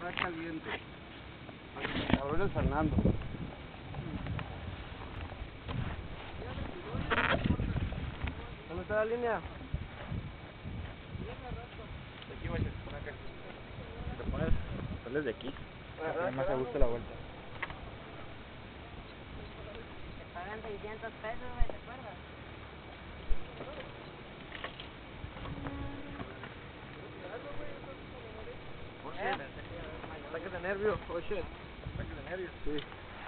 está caliente. Cabrón es Fernando. ¿Dónde está la línea? De aquí, güey, se pone acá. Te pones, sales de aquí. Además a gusto la vuelta. Te pagan 600 pesos, güey, ¿te acuerdas? Saque de nervio, oh shit. Saque de nervios. Sí.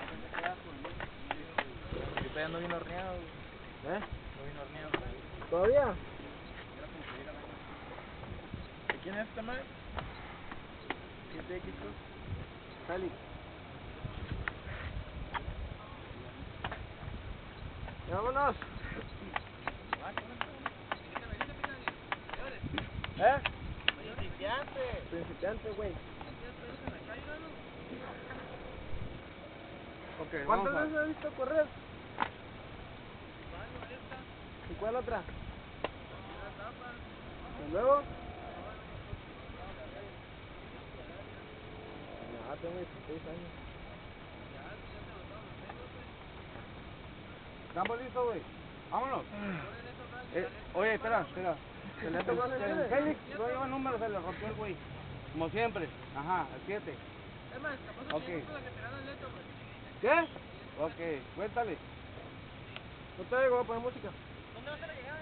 Yo todavía no vino horneado, güey. ¿Eh? No vino horneado. ¿Todavía? ¿De quién es este, madre? ¿7X? Félix. Vámonos. ¿Eh? Principiante, güey. Ok, ¿Cuántas vamos veces has visto correr? ¿Y cuál otra? ¿Y luego? No, tengo 16 años. ¿Estamos listos, güey? Vámonos. Oye, espera. El Félix no lleva números, se le rompió el güey. Como siempre. Ajá, el 7. Ok. ¿Qué? Ok, cuéntale. No te digo, voy a poner música. ¿Dónde va a ser la llegada,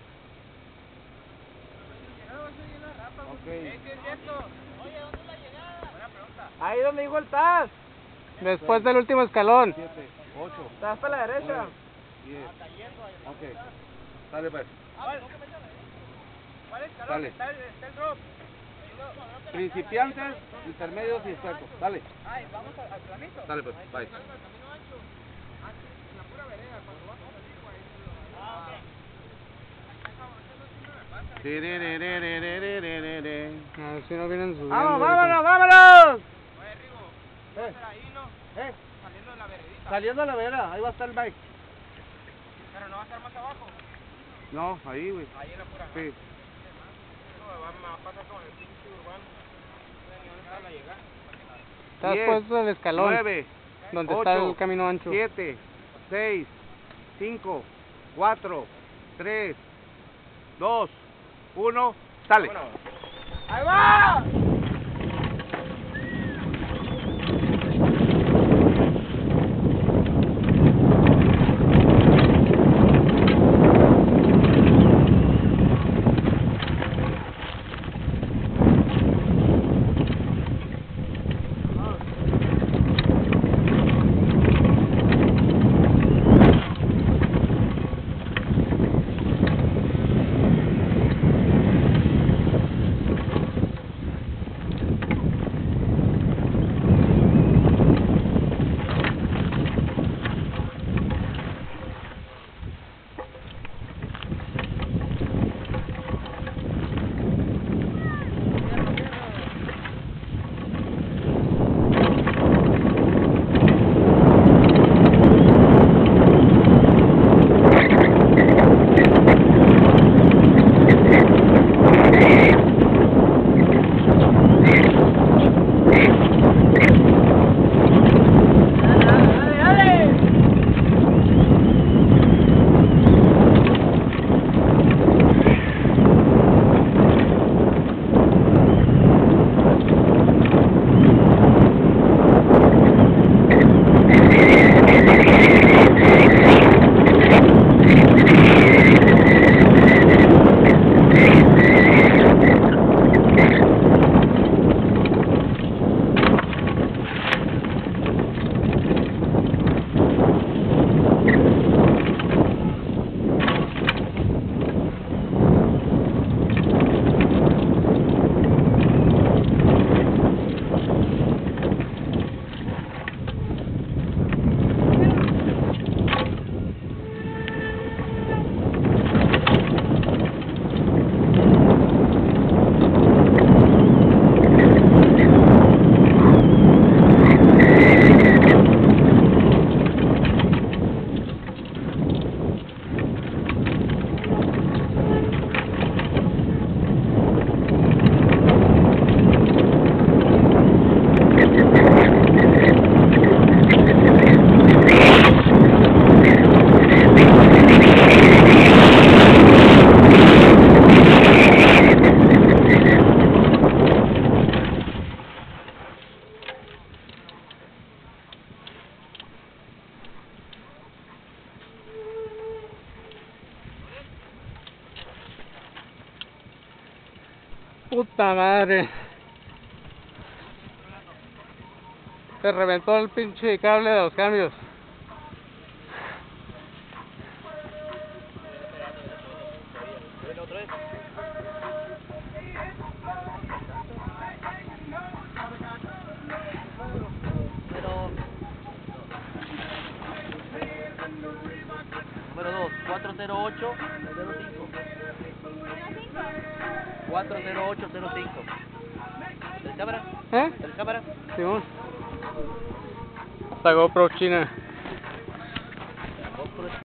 Ok. ¿Qué es cierto? Oye, ¿dónde es la llegada? Buena pregunta. Ahí donde dijo el Taz. Después del último escalón. 7, 8. Estás para la derecha. 10. Ok. Dale, pues. ¿Cuál escalón? Dale. Está el drop. Principiantes, intermedios y expertos. Dale. Ay, vamos al planito. Dale, pues. Bye. Camino ancho. En la pura vereda, cuando vas a salir, güey. Ah, ok. No, si no vienen sus. ¡Vámonos! Oye, Rigo, ahí, ¿no? Saliendo de la veredita. Saliendo a la vereda, ahí va a estar el bike. Pero no va a estar más abajo. No, ahí, güey. Ahí en la pura. Sí. No, me va a pasar como en el pinche urbano. No sé ni dónde está la llegada. Estás 10, puesto el escalón. 9, donde 8, está el camino ancho. 7, 6, 5, 4, 3, 2, 1, sale. ¡Ahí va! Puta madre. Se reventó el pinche cable de los cambios. Número 2, 408-05. 408-05. ¿Del cámara? ¿Eh? ¿Del cámara? Simón. Esta GoPro china.